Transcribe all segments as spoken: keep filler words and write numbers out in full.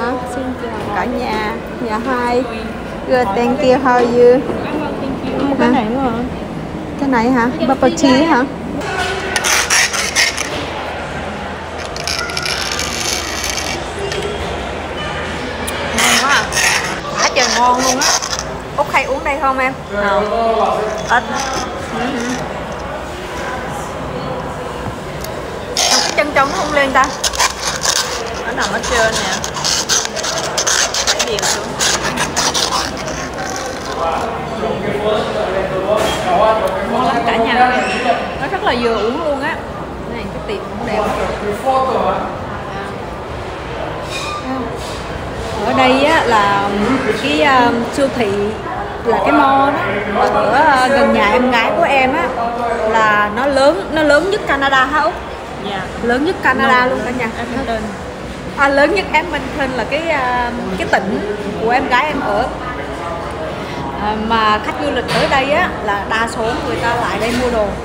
Hả? Xin chào cả nhà. Nhà hai. Good, thank you. How are you? Một cái này nữa hả? Cái này hả? Bubble tea hả? Ngon quá à. Quá trời ngon luôn á. Út hay uống đây không em? Không. Ít. Cái chân trống nó không lên ta. Nó nằm ở trên nè. Phải điều xuống. Ngon lắm cả nhà. Nó rất là vừa uống luôn á. Này cái tiệm cũng đẹp. Ở đây á là cái uh, siêu thị, là cái mall đó ở uh, gần nhà em gái của em á, là nó lớn nó lớn nhất Canada hả Út? Dạ. Lớn nhất Canada luôn cả nhà. Edmonton. À, lớn nhất Edmonton là cái uh, cái tỉnh của em gái em ở. À, mà khách du lịch tới đây á là đa số người ta lại đây mua đồ.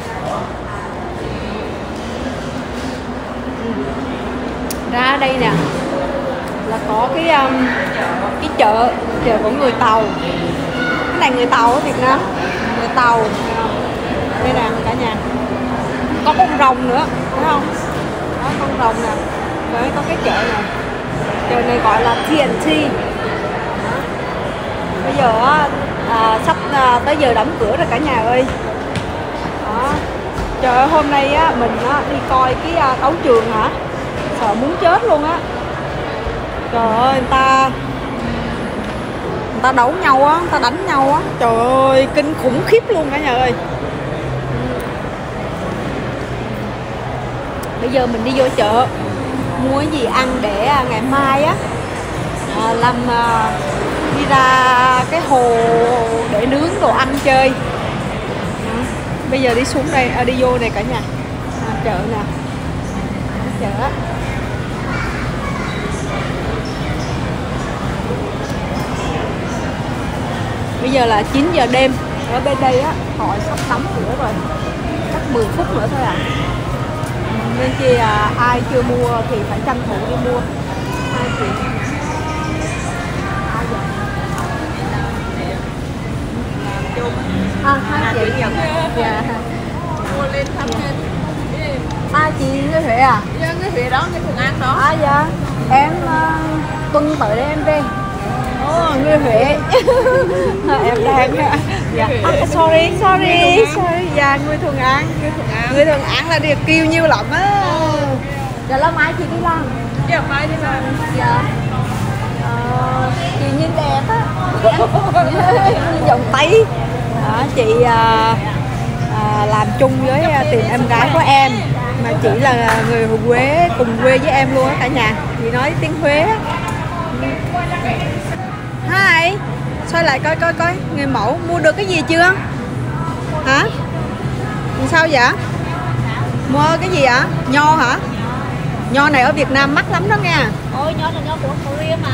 Ừ. Ra đây nè là có cái um, cái chợ chợ của người Tàu. Cái này người Tàu ở Việt Nam, người Tàu. Đây nè cả nhà, có con rồng nữa thấy không? Đó, con rồng nè. Đấy, có cái chợ này, chợ này gọi là tê en tê. Bây giờ à, sắp à, tới giờ đóng cửa rồi cả nhà ơi. Đó. Trời ơi, hôm nay á, mình á, đi coi cái à, đấu trường hả, sợ muốn chết luôn á. Trời ơi, người ta người ta đấu nhau á, người ta đánh nhau á, trời ơi kinh khủng khiếp luôn cả nhà ơi. Bây giờ mình đi vô chợ mua cái gì ăn để ngày mai á à, làm à, đi ra cái hồ để nướng đồ ăn chơi. À, bây giờ đi xuống đây, à, đi vô này cả nhà. À, chợ nè, chợ á. Bây giờ là chín giờ đêm. Ở bên đây á, họ sắp đóng cửa rồi, chắc mười phút nữa thôi à. Nên chi à, ai chưa mua thì phải tranh thủ đi mua. Hai chị. À, hai chị. Dạ. Mua lên thăm lên. Ba chị Nguyễn Huệ à? Dạ, cái Huệ đó, cái Thuận An đó. À dạ. Em uh, tuần tới đây em về. Ồ, Nguyễn Huệ. Em đang dạ. À, sorry, sorry, sorry. Dạ, Nguyễn Thuận An. Nguyễn Thuận An là được kêu nhiêu lắm á. Dạ là mai chị đi làm. Dạ, mai đi làm. Dạ. Ờ, chị nhìn đẹp á. Vòng tay. Đó, chị à, à, làm chung với tiệm em gái của em, mà chị là người Huế, cùng quê với em luôn á cả nhà. Chị nói tiếng Huế á. Hi, xoay lại coi coi coi người mẫu mua được cái gì chưa? Hả? Sao vậy? Mua cái gì ạ? Nho hả? Nho này ở Việt Nam mắc lắm đó nha. Ôi, nho là nho của Korea mà.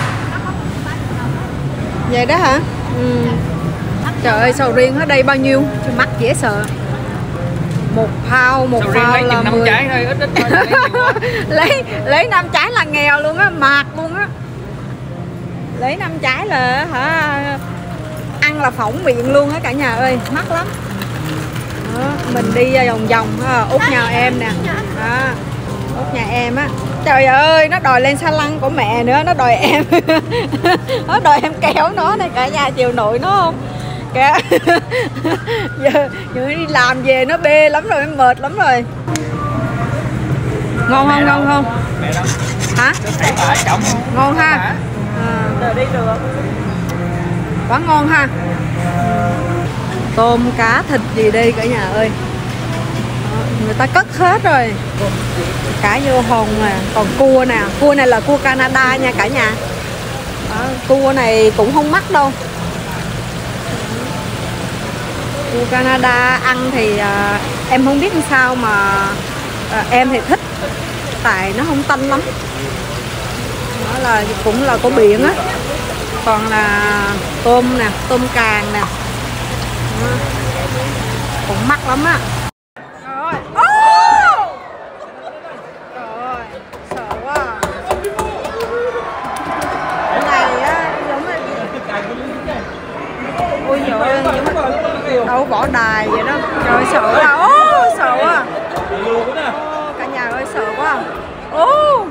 Vậy đó hả? Ừ. Trời ơi, sầu riêng ở đây bao nhiêu? Chứ mắc dễ sợ. Một phao, một sầu phao là mười trái thôi, ít ít thôi. lấy lấy năm trái là nghèo luôn á, mạt luôn á. Lấy năm trái là hả, ăn là phỏng miệng luôn á cả nhà ơi, mắc lắm. Đó, mình đi vòng vòng ha, Út nhà em nè. Đó, Út nhà em á. Trời ơi, nó đòi lên xa lăng của mẹ nữa, nó đòi em. Nó đòi em kéo nó này cả nhà, chịu nổi nó không? Kìa. Giờ, giờ đi làm về nó bê lắm rồi, em mệt lắm rồi. Ngon không, ngon không? Hả? Ngon ha. À. Đi được. Quá ngon ha. Tôm, cá, thịt gì đây cả nhà ơi. Người ta cất hết rồi. Cá vô hồn nè, còn cua nè, cua này là cua Canada nha cả nhà. Đó, cua này cũng không mắc đâu. Cua Canada ăn thì à, em không biết làm sao mà à, em thì thích, tại nó không tanh lắm. Đó là cũng là của biển á. Còn là tôm nè, tôm càng nè. Đó, cũng mắc lắm á. Trời ơi. Oh! Trời ơi, sợ quá. võ đài vậy đó. Trời sợ quá. Ô sợ quá. Ô, cả nhà ơi sợ quá. Ô.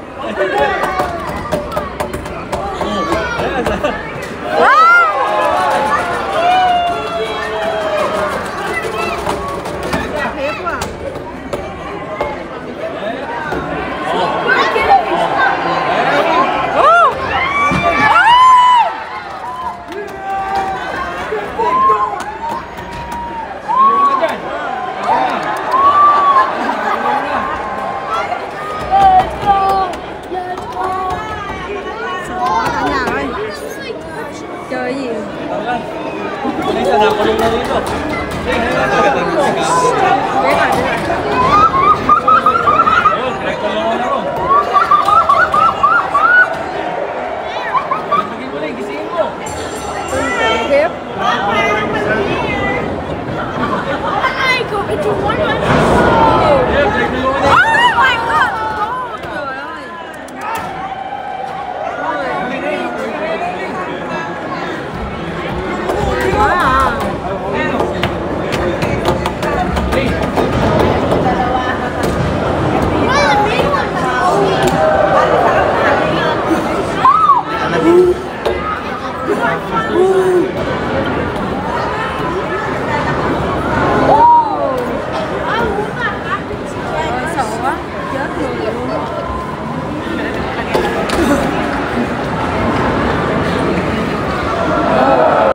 Thiệt quá. Chơi gì?